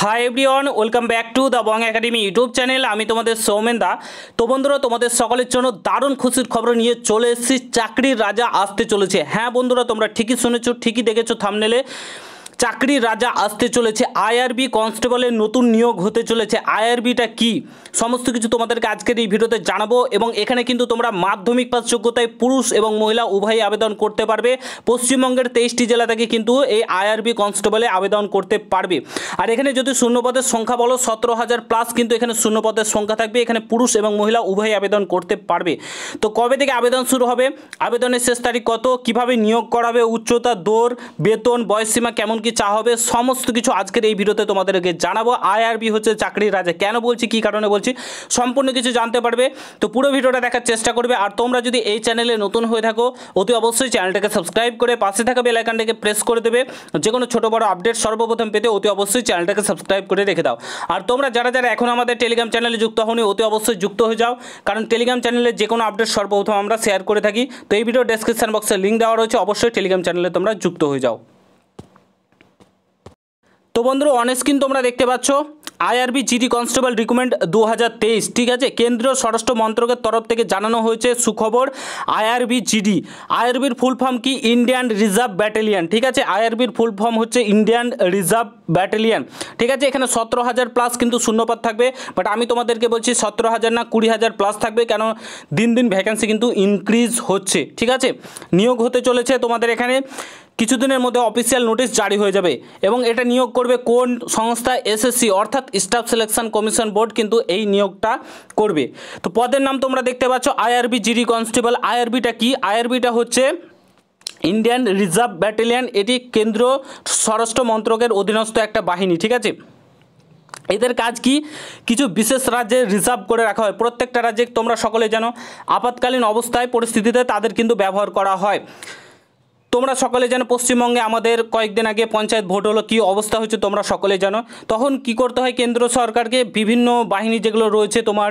High everyone, welcome back to the Bong academy YouTube channel. আমি তোমাদের সৌমেন দা। তো বন্ধুরা, তোমাদের সকলের জন্য দারুণ খুশির খবর নিয়ে চলে এসেছি। চাকরির রাজা আসতে চলেছে। হ্যাঁ বন্ধুরা, তোমরা ঠিকই শুনেছো, ঠিকই দেখেছো থাম্বনেলে। চাকরির রাজা আসতে চলেছে। আইআরবি কনস্টেবলের নতুন নিয়োগ হতে চলেছে। আইআরবিটা কি সমস্ত কিছু তোমাদেরকে আজকের এই ভিডিওতে জানাবো। এবং এখানে কিন্তু তোমরা মাধ্যমিক পাস যোগ্যতায় পুরুষ এবং মহিলা উভয়ই আবেদন করতে পারবে। পশ্চিমবঙ্গের 23টি জেলা থেকে কিন্তু এই আইআরবি কনস্টেবলে আবেদন করতে পারবে। আর এখানে যদি শূন্যপদের সংখ্যা বলো 17,000 প্লাস কিন্তু এখানে শূন্যপদের সংখ্যা থাকবে। এখানে পুরুষ এবং মহিলা উভয়ই আবেদন করতে পারবে। তো কবে থেকে আবেদন শুরু হবে, আবেদনের শেষ তারিখ কত, কিভাবে নিয়োগ করা হবে, উচ্চতা, দৌড়, বেতন, বয়সসীমা কেমন কি চা হবে, সমস্ত কিছু আজকের এই ভিডিওতে তোমাদেরকে জানাবো। আইআরবি হচ্ছে চাকরির রাজা। কেন বলছি, কি কারণে বলছি, সম্পূর্ণ কিছু জানতে পারবে। তো পুরো ভিডিওটা দেখার চেষ্টা করবে। আর তোমরা যদি এই চ্যানেলে নতুন হয়ে থাকো, অতি অবশ্যই চ্যানেলটাকে সাবস্ক্রাইব করে পাশে থাকা বেল আইকনটাকে প্রেস করে দেবে। যে কোনো ছোটো বড় আপডেট সর্বপ্রথম পেতে অতি অবশ্যই চ্যানেলটাকে সাবস্ক্রাইব করে রেখে দাও। আর তোমরা যারা যারা এখন আমাদের টেলিগ্রাম চ্যানেলে যুক্ত হওনি, অতি অবশ্যই যুক্ত হয়ে যাও, কারণ টেলিগ্রাম চ্যানেলে যে কোনো আপডেট সর্বপ্রথম আমরা শেয়ার করে থাকি। তো এই ভিডিও ডেসক্রিপশন বক্সে লিঙ্ক দেওয়া রয়েছে, অবশ্যই টেলিগ্রাম চ্যানেলে তোমরা যুক্ত হয়ে যাও। তো বন্ধুরা, অন স্ক্রিন তোমরা দেখতে পাচ্ছ আইআরবি জিডি কনস্টেবল রিক্রুটমেন্ট 2023, ঠিক আছে। কেন্দ্রীয় স্বরাষ্ট্র মন্ত্রকের তরফ থেকে জানানো হয়েছে সুখবর। আইআরবি জিডি, আইআরবির ফুল ফর্ম কি, ইন্ডিয়ান রিজার্ভ ব্যাটালিয়ান, ঠিক আছে। আইআরবির ফুল ফর্ম হচ্ছে ইন্ডিয়ান রিজার্ভ ব্যাটালিয়ান, ঠিক আছে। এখানে 17,000 প্লাস কিন্তু শূন্যপদ থাকবে, বাট আমি তোমাদেরকে বলছি 17,000 না 20,000 প্লাস থাকবে, কেন দিন দিন ভ্যাকেন্সি কিন্তু ইনক্রিজ হচ্ছে, ঠিক আছে। নিয়োগ হতে চলেছে তোমাদের এখানে কিছুদিনের মধ্যে অফিসিয়াল নোটিশ জারি হয়ে যাবে। এবং এটা নিয়োগ করবে কোন সংস্থা, এসএসসি অর্থাৎ স্টাফ সিলেকশন কমিশন বোর্ড কিন্তু এই নিয়োগটা করবে। তো পদের নাম তোমরা দেখতে পাচ্ছ আইআরবি জিডি কনস্টেবল। আইআরবিটা কি, আইআরবিটা হচ্ছে ইন্ডিয়ান রিজার্ভ ব্যাটালিয়ান। এটি কেন্দ্রীয় স্বরাষ্ট্র মন্ত্রকের অধীনস্থ একটা বাহিনী, ঠিক আছে। এদের কাজ কি, কিছু বিশেষ রাজ্যে রিজার্ভ করে রাখা হয়। প্রত্যেকটা রাজ্যে তোমরা সকলে জানো আপাতকালীন অবস্থায় পরিস্থিতিতে তাদের কিন্তু ব্যবহার করা হয়। তোমরা সকলে জানো পশ্চিমবঙ্গে আমাদের কয়েকদিন আগে পঞ্চায়েত ভোট হলো, কী অবস্থা হচ্ছে তোমরা সকলে জানো। তখন কি করতে হয়, কেন্দ্র সরকারকে বিভিন্ন বাহিনী যেগুলো রয়েছে তোমার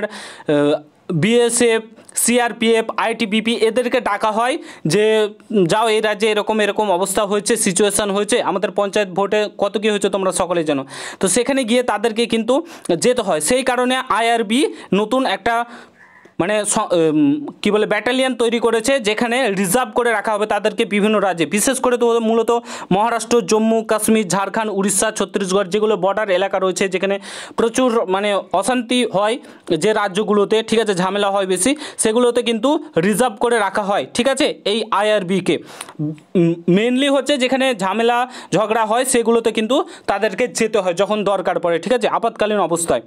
বিএসএফ, সিআরপিএফ, আইটিবিপি, এদেরকে ডাকা হয় যে যাও এই রাজ্যে এরকম এরকম অবস্থা হয়েছে, সিচুয়েশান হয়েছে, আমাদের পঞ্চায়েত ভোটে কত কী হয়েছে তোমরা সকলে জানো। তো সেখানে গিয়ে তাদেরকে কিন্তু যেতে হয়। সেই কারণে আইআরবি নতুন একটা মানে কী বলে ব্যাটালিয়ান তৈরি করেছে, যেখানে রিজার্ভ করে রাখা হবে তাদেরকে বিভিন্ন রাজ্যে। বিশেষ করে তো মূলত মহারাষ্ট্র, জম্মু কাশ্মীর, ঝাড়খণ্ড, উড়িষ্যা, ছত্তিশগড়, যেগুলো বর্ডার এলাকা রয়েছে, যেখানে প্রচুর মানে অশান্তি হয় যে রাজ্যগুলোতে, ঠিক আছে, ঝামেলা হয় বেশি, সেগুলোতে কিন্তু রিজার্ভ করে রাখা হয়, ঠিক আছে। এই আইআরবিকে মেনলি হচ্ছে যেখানে ঝামেলা ঝগড়া হয় সেগুলোতে কিন্তু তাদেরকে যেতে হয় যখন দরকার পড়ে, ঠিক আছে, আপাতকালীন অবস্থায়,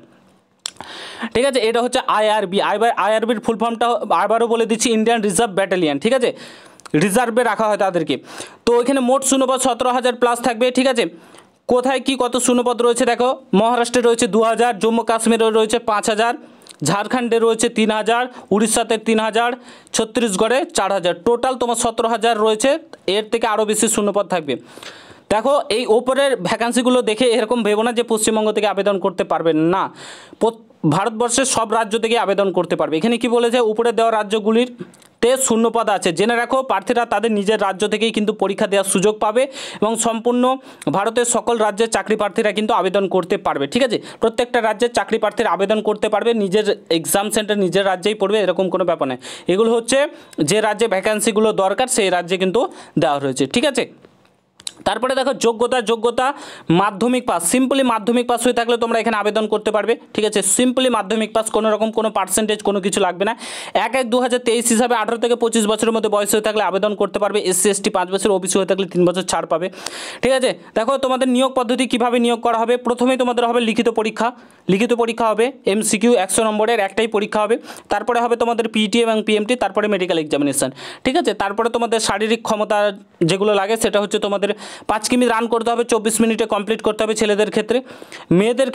ঠিক আছে। এটা হচ্ছে আইআরবি। আইআরবির ফুল ফর্মটা আবারও বলে দিচ্ছি, ইন্ডিয়ান রিজার্ভ ব্যাটালিয়ান, ঠিক আছে। রিজার্ভে রাখা হয় তাদেরকে। তো এখানে মোট শূন্যপদ 17,000 প্লাস থাকবে, ঠিক আছে। কোথায় কি কত শূন্যপদ রয়েছে দেখো, মহারাষ্ট্রে রয়েছে 2,000, জম্মু কাশ্মীরে রয়েছে 5,000, ঝাড়খণ্ডে রয়েছে 3,000, উড়িষ্যাতে 3,000, ছত্তিশগড়ে 4,000, টোটাল তোমার 17,000 রয়েছে। এর থেকে আরও বেশি শূন্যপদ থাকবে। দেখো এই ওপরের ভ্যাকান্সিগুলো দেখে এরকম ভেবো না যে পশ্চিমবঙ্গ থেকে আবেদন করতে পারবেন না, ভারতবর্ষের সব রাজ্য থেকে আবেদন করতে পারবে। এখানে কি বলেছে, উপরে দেওয়া রাজ্যগুলির তে শূন্যপদ আছে, জেনে রাখো। প্রার্থীরা তাদের নিজের রাজ্য থেকেই কিন্তু পরীক্ষা দেওয়ার সুযোগ পাবে এবং সম্পূর্ণ ভারতের সকল রাজ্যের চাকরি প্রার্থীরা কিন্তু আবেদন করতে পারবে, ঠিক আছে। প্রত্যেকটা রাজ্যের চাকরি প্রার্থীরা আবেদন করতে পারবে, নিজের এক্সাম সেন্টার নিজের রাজ্যেই পড়বে, এরকম কোনো ব্যাপার নয়। এগুলো হচ্ছে যে রাজ্যে ভ্যাকান্সিগুলো দরকার সেই রাজ্যে কিন্তু দেওয়া রয়েছে, ঠিক আছে। তারপরে দেখো যোগ্যতা মাধ্যমিক পাস। সিম্পলি মাধ্যমিক পাস হয়ে থাকলে তোমরা এখানে আবেদন করতে পারবে, ঠিক আছে। সিম্পলি মাধ্যমিক পাস, কোনো রকম কোনো পার্সেন্টেজ কোনো কিছু লাগবে না। 1/1/2023 হিসাবে 18 থেকে 25 বছরের মধ্যে বয়স হয়ে থাকলে আবেদন করতে পারবে। SC ST 5 বছর, ওবিসি হয়ে থাকলে 3 বছর ছাড় পাবে, ঠিক আছে। দেখো তোমাদের নিয়োগ পদ্ধতি কীভাবে নিয়োগ করা হবে। প্রথমেই তোমাদের হবে লিখিত পরীক্ষা হবে, MCQ 100 নম্বরের একটাই পরীক্ষা হবে। তারপরে হবে তোমাদের পিটি এবং পিএমটি, তারপরে মেডিকেল এক্সামিনেশান, ঠিক আছে। তারপরে তোমাদের শারীরিক ক্ষমতা যেগুলো লাগে সেটা হচ্ছে তোমাদের 5 কিমি রান করতে হবে, 24 মিনিটে কমপ্লিট করতে হবে ছেলেদের ক্ষেত্রে। মেয়েদের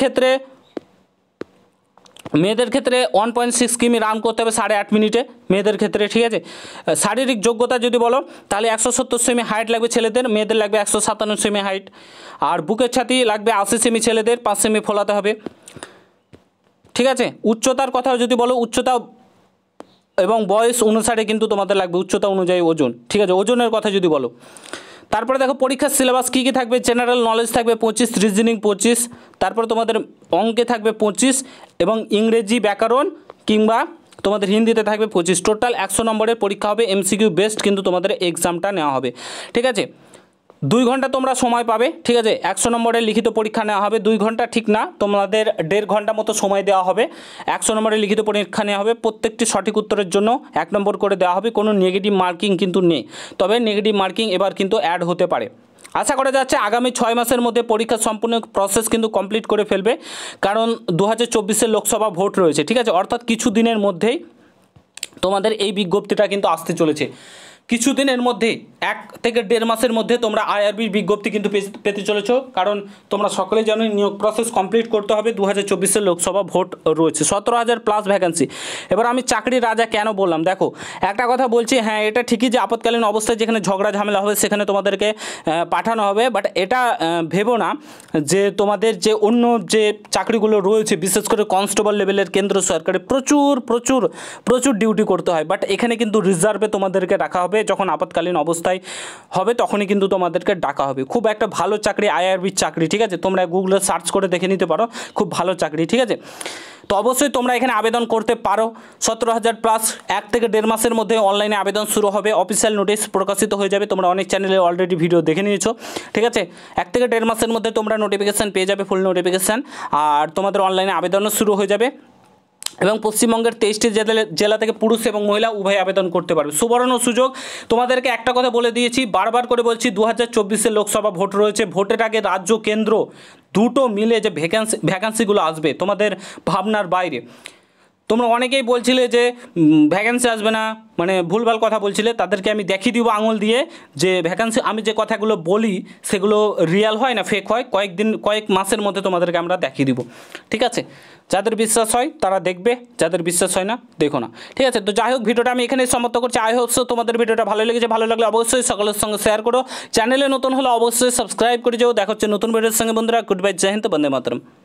ক্ষেত্রে 1.6 কিমি রান করতে হবে 8.5 মিনিটে মেয়েদের ক্ষেত্রে, ঠিক আছে। শারীরিক যোগ্যতা যদি বলো তাহলে 170 সেমি হাইট লাগবে ছেলেদের, মেয়েদের লাগবে 157 সেমি হাইট। আর বুকের ছাতি লাগবে 80 সেমি ছেলেদের, 5 সেমি ফোলাতে হবে, ঠিক আছে। উচ্চতার কথা যদি বলো, উচ্চতা এবং বয়স অনুসারে কিন্তু তোমাদের লাগবে উচ্চতা অনুযায়ী ওজন, ঠিক আছে। ওজনের কথা যদি বলো তারপরে দেখো পরীক্ষার সিলেবাস কী কী থাকবে। জেনারেল নলেজ থাকবে 25, রিজনিং 25, তারপর তোমাদের অঙ্কে থাকবে 25 এবং ইংরেজি ব্যাকরণ কিংবা তোমাদের হিন্দিতে থাকবে 25। টোটাল 100 নম্বরের পরীক্ষা হবে, এমসিকিউ বেস্ট কিন্তু তোমাদের এক্সামটা নেওয়া হবে। ঠিক আছে, 2 ঘন্টা তোমরা সময় পাবে। ঠিক আছে, 100 নম্বরের লিখিত পরীক্ষা নেওয়া হবে। 2 ঘন্টা ঠিক না, তোমাদের 1.5 ঘন্টা মতো সময় দেওয়া হবে। 100 নম্বরের লিখিত পরীক্ষা নেওয়া হবে। প্রত্যেকটি সঠিক উত্তরের জন্য 1 নম্বর করে দেওয়া হবে। কোনো নেগেটিভ মার্কিং কিন্তু নেই, তবে নেগেটিভ মার্কিং এবার কিন্তু অ্যাড হতে পারে। আশা করা যাচ্ছে আগামী 6 মাসের মধ্যে পরীক্ষার সম্পূর্ণ প্রসেস কিন্তু কমপ্লিট করে ফেলবে, কারণ 2024-এর লোকসভা ভোট রয়েছে। ঠিক আছে, অর্থাৎ কিছু দিনের মধ্যেই তোমাদের এই বিজ্ঞপ্তিটা কিন্তু আসতে চলেছে। কিছুদিনের মধ্যে 1 থেকে 1.5 মাসের মধ্যে তোমরা আইআরবির বিজ্ঞপ্তি কিন্তু পেতে চলেছো, কারণ তোমরা সকলে জানো নিয়োগ প্রসেস কমপ্লিট করতে হবে। 2024-এর লোকসভা ভোট রয়েছে, 17,000+ ভ্যাকেন্সি। এবার আমি চাকরির রাজা কেন বললাম, দেখো একটা কথা বলছি, হ্যাঁ এটা ঠিকই যে আপৎকালীন অবস্থায় যেখানে ঝগড়া ঝামেলা হবে সেখানে তোমাদেরকে পাঠানো হবে, বাট এটা ভেবো না যে তোমাদের যে অন্য যে চাকরিগুলো রয়েছে, বিশেষ করে কনস্টেবল লেভেলের কেন্দ্র সরকারে প্রচুর প্রচুর প্রচুর ডিউটি করতে হয়, বাট এখানে কিন্তু রিজার্ভে তোমাদেরকে রাখা হবে। যখন আপৎকালীন অবস্থায় হবে তখনই কিন্তু তোমাদেরকে ডাকা হবে। খুব একটা ভালো চাকরি আইআরবির চাকরি। ঠিক আছে, তোমরা গুগলে সার্চ করে দেখে নিতে পারো, খুব ভালো চাকরি। ঠিক আছে, তো অবশ্যই তোমরা এখানে আবেদন করতে পারো। 17,000+, 1 থেকে 1.5 মাসের মধ্যে অনলাইনে আবেদন শুরু হবে। অফিসিয়াল নোটিশ প্রকাশিত হয়ে যাবে, তোমরা অনেক চ্যানেলে অলরেডি ভিডিও দেখে নিয়েছো। ঠিক আছে, 1 থেকে 1.5 মাসের মধ্যে তোমরা নোটিফিকেশান পেয়ে যাবে, ফুল নোটিফিকেশান, আর তোমাদের অনলাইনে আবেদনও শুরু হয়ে যাবে। এবং পশ্চিমবঙ্গের 23টি জেলা থেকে পুরুষ এবং মহিলা উভয় আবেদন করতে পারবে। সুবর্ণ সুযোগ। তোমাদেরকে একটা কথা বলে দিয়েছি, বারবার করে বলছি, 2024-এর লোকসভা ভোট রয়েছে। ভোটের আগে রাজ্য কেন্দ্র দুটো মিলে যে ভ্যাকান্সিগুলো আসবে তোমাদের ভাবনার বাইরে। তোমরা অনেকেই বলছিলে যে ভ্যাকেন্সি আসবে না, মানে ভুলভাল কথা বলছিলে, তাদেরকে আমি দেখিয়ে দিব আঙুল দিয়ে যে ভ্যাকেন্সি, আমি যে কথাগুলো বলি সেগুলো রিয়াল হয় না ফেক হয়, কয়েক মাসের মধ্যে তোমাদেরকে আমরা দেখিয়ে দিব। ঠিক আছে, যাদের বিশ্বাস হয় তারা দেখবে, যাদের বিশ্বাস হয় না দেখো না। ঠিক আছে, তো যাই হোক ভিডিওটা আমি এখানেই সমাপ্ত করছি। আই হোপ সো তোমাদের ভিডিওটা ভালো লেগেছে। ভালো লাগলে অবশ্যই সকলের সঙ্গে শেয়ার করো। চ্যানেলে নতুন হলে অবশ্যই সাবস্ক্রাইব করে যাও। দেখা হচ্ছে নতুন ভিডিওর সঙ্গে বন্ধুরা। গুড বাই, জয় হিন্দ, বন্দে মাতরম।